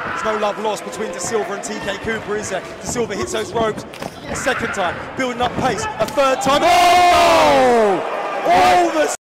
There's no love lost between De Silva and TK Cooper, is there? De Silva hits those ropes a second time, building up pace, a third time. Oh! Oh, the